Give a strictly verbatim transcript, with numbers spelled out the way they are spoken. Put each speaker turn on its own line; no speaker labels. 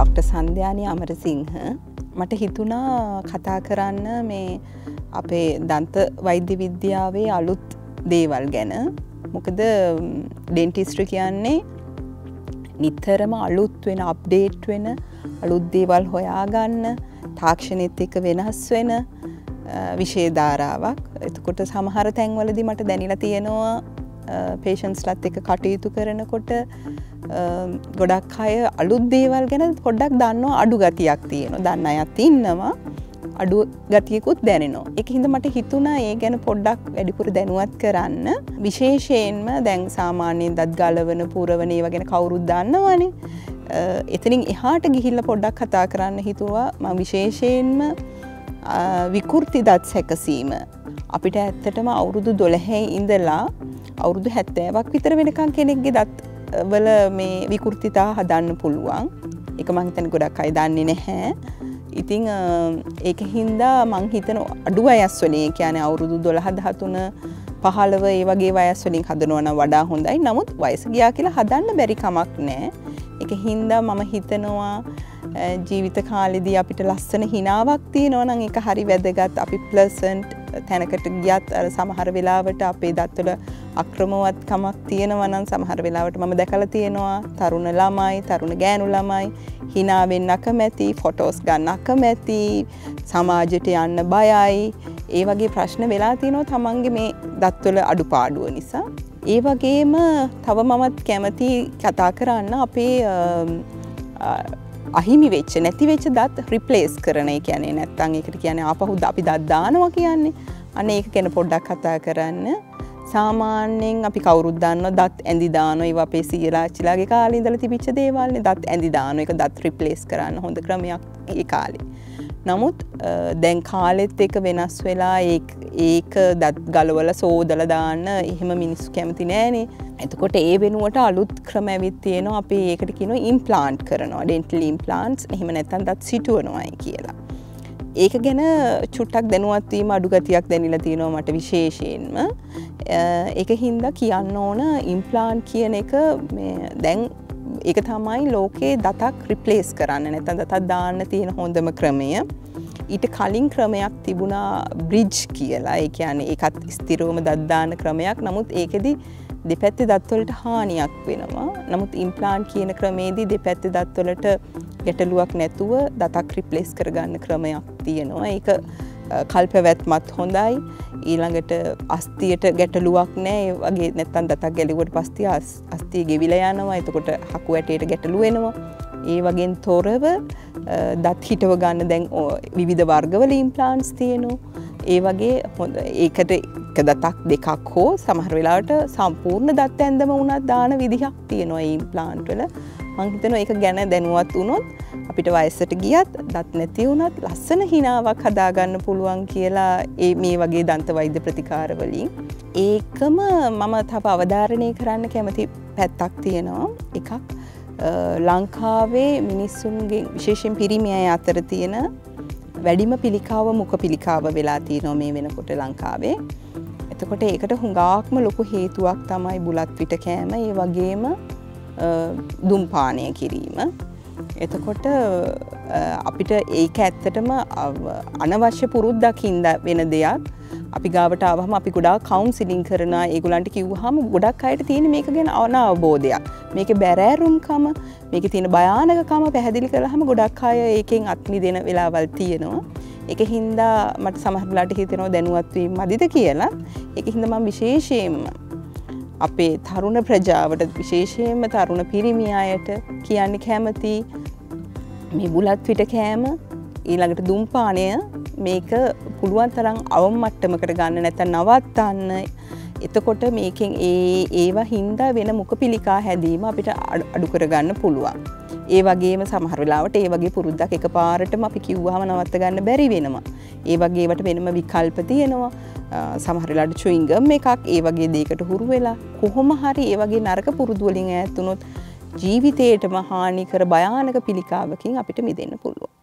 Doctor සංධ්‍යානි Amarasinghe මට හිතුණා කතා කරන්න මේ අපේ දන්ත වෛද්‍ය විද්‍යාවේ අලුත් දේවල් ගැන. මොකද ඩෙන්ටිස්ට්‍රි කියන්නේ නිතරම අලුත් වෙන අප්ඩේට් වෙන අලුත් දේවල් හොයාගන්න තාක්ෂණෙත් එක්ක වෙනස් වෙන විෂය ධාරාවක්. එතකොට සමහර තැන්වලදී මට දැනিলা තියෙනවා පේෂන්ට්ස්ලාත් එක්ක කටයුතු කරනකොට ගොඩක් අය අලුත් දේවල් ගැන පොඩ්ඩක් දන්නවා අඩු ගතියක් තියෙනවා. දන්න අයත් ඉන්නවා. අඩු ගතියකුත් දැනෙනවා. ඒක හින්දා මට හිතුණා ඒ ගැන පොඩ්ඩක් වැඩිපුර දැනුවත් කරන්න. විශේෂයෙන්ම දැන් සාමාන්‍යයෙන් දත් ගලවන, පුරවන ඒවා ගැන කවුරුත් දන්නවනේ. එතනින් එහාට ගිහිල්ලා පොඩ්ඩක් කතා කරන්න හිතුවා. මම විශේෂයෙන්ම විකෘති දත් සැකසීම අපිට ඇත්තටම අවුරුදු දොළහේ ඉඳලා අවුරුදු හැත්තෑවක් විතර වෙනකන් කෙනෙක්ගේ දත් වල මේ විකෘතිතා හදන්න පුළුවන්. ඒක මං හිතන්නේ ගොඩක් අය දන්නේ නැහැ. ඉතින් ඒක හින්දා මං හිතන අඩු වයස් වලින්, ඒ කියන්නේ අවුරුදු දොළහ දහතුන පහළව ඒ වගේ වයස් වලින් හදනවා නම් වඩා හොඳයි. නමුත් වයස ගියා කියලා හදන්න බැරි කමක් නැහැ. ඒක හින්දා මම හිතනවා ජීවිත කාලෙදී අපිට ලස්සන හිනාවක් තියෙනවා නම් ඒක හරි වැදගත්. අපි ප්ලසන්ට් තැනකට ගියත් අර සමහර වෙලාවට අපේ දත්වල අක්‍රමවත්කමක් තියෙනවා නම් සමහර වෙලාවට මම දැකලා තියෙනවා තරුණ ළමයි, තරුණ ගෑනු ළමයි hina වෙන්න අකමැති, ෆොටෝස් ගන්න අකමැති, සමාජයට යන්න බයයි. ඒ වගේ ප්‍රශ්න වෙලා තියෙනවා තමන්ගේ මේ දත්වල අඩුපාඩුව නිසා. ඒ වගේම තව මමත් කැමති කතා කරන්න අපේ අහිමි වෙච්ච නැති වෙච්ච දත් රිප්ලේස් කරන. ඒ කියන්නේ නැත්තම් ඒකට කියන්නේ ආපහු අපි දත් දානවා කියන්නේ. අනේ ඒක ගැන පොඩ්ඩක් කතා කරන්න. සාමාන්‍යයෙන් අපි කවුරුත් දන්නවා දත් ඇඳි දානවා. ඒවා අපේ සීලාච්චිලාගේ කාලේ ඉඳලා තිබිච්ච දේවල්නේ. දත් ඇඳි දානවා. ඒක දත් රිප්ලේස් කරන්න හොඳ ක්‍රමයක් ඒ කාලේ. නමුත් දැන් කාලෙත් එක වෙනස් වෙලා ඒක දත් ගලවලා සෝදලා දාන්න එහෙම මිනිස්සු කැමති නෑනේ. එතකොට ඒ වෙනුවට අලුත් ක්‍රම ඇවිත් තියෙනවා. අපි ඒකට කියනවා ඉම්ප්ලාන්ට් කරනවා. Dental implants. එහෙම නැත්නම් දත් සිටුවනවායි කියලා. ඒක ගැන චුට්ටක් දැනුවත් වීම අඩු ගතියක් දැනෙලා තියෙනවා මට විශේෂයෙන්ම. ඒක හින්දා කියන්න ඕන ඉම්ප්ලාන්ට් කියන එක මේ දැන් ඒක තමයි ලෝකේ දතක් රිප්ලේස් කරන්න නැත්නම් දතක් දාන්න තියෙන හොඳම ක්‍රමය. ඊට කලින් ක්‍රමයක් තිබුණා බ්‍රිජ් කියලා. ඒ කියන්නේ ඒකත් ස්ථිරවම දත් දාන ක්‍රමයක්. නමුත් ඒකෙදි දෙපැත්තේ දත්වලට හානියක් වෙනවා. නමුත් ඉම්ප්ලාන්ට් කියන ක්‍රමේදී දෙපැත්තේ දත්වලට ගැටලුවක් නැතුව දතක් රිප්ලේස් කරගන්න ක්‍රමයක් තියෙනවා. ඒක කල්පැවැත්මත් හොඳයි. ඊළඟට අස්තියට ගැටලුවක් නැහැ. ඒ වගේ නැත්තම් දතක් ගැලුවට පස්සේ අස්තිය ගෙවිලා යනවා. එතකොට හකු ඇටයට ගැටලු වෙනවා. ඒ වගේන් තොරව දත් හිටව ගන්න දැන් විවිධ වර්ගවල ඉම්ප්ලාන්ට්ස් තියෙනවා. ඒ වගේ හොඳ ඒකට එක දතක් දෙකක් හෝ සමහර වෙලාවට සම්පූර්ණ දත් ඇඳම උනත් දාන විදිහක් තියෙනවා මේ ඉම්ප්ලාන්ට් වල. මම හිතනවා ඒක ගැන දැනුවත් වුණොත් අපිට වයසට ගියත් දත් නැති වුණත් ලස්සන හිනාවක් හදාගන්න පුළුවන් කියලා ඒ මේ වගේ දන්ත වෛද්‍ය ප්‍රතිකාර වලින්. ඒකම මම තව අවධාරණය කරන්න කැමති පැත්තක් තියෙනවා. එකක් ලංකාවේ මිනිස්සුන්ගේ විශේෂයෙන් පිරිමි අය අතර තියෙන වැඩිම පිළිකාව මුඛ පිළිකාව වෙලා තියෙනවා මේ වෙනකොට ලංකාවේ. එතකොට ඒකට හුඟාක්ම ලොකු හේතුවක් තමයි බුලත් පිට කෑම, ඒ වගේම දුම්පානය කිරීම. එතකොට අපිට ඒක ඇත්තටම අනවශ්‍ය පුරුද්දකින්ද වෙන දෙයක්. අපි ගාවට ආවම අපි ගොඩාක් කවුන්සිලින් කරනවා. ඒගොල්ලන්ට කිව්වහම ගොඩක් අයට තියෙන මේක ගැන අනවබෝධයක්. මේකේ බැරෑරුම්කම, මේකේ තියෙන භයානකකම පැහැදිලි කළාම ගොඩක් අය ඒකෙන් අත් මිදෙන වෙලාවල් තියෙනවා. ඒක හින්දා මට සමහර වෙලාවට හිතෙනවා දැනුවත් වීම මදිද කියලා. ඒක හින්දා මම විශේෂයෙන්ම අපේ තරුණ ප්‍රජාවට, විශේෂයෙන්ම තරුණ පිරිමි අයට කියන්න කැමති මේ බුලත් පිට කෑම ඊළඟට දුම්පානය මේක පුළුවන් තරම් අවම මට්ටමකට ගන්න නැත්නම් නවත්තන්න. එතකොට මේකෙන් ඒ ඒවා හින්දා වෙන මුඛ පිළිකා හැදීම අපිට අඩු කරගන්න පුළුවන්. ඒ වගේම සමහර වෙලාවට ඒ වගේ පුරුද්දක් එකපාරටම අපි කිව්වහම නවත්ත ගන්න බැරි වෙනවා. ඒ වගේ ඒවට වෙනම විකල්ප තියෙනවා. සමහර වෙලාවට chewing gum එකක් ඒ වගේ දෙයකට හුරු වෙලා කොහොම හරි ඒ වගේ නරක පුරුදු වලින් ඈත් වුණොත් ජීවිතේටම හානි කර භයානක පිළිකාවකින් අපිට මිදෙන්න පුළුවන්.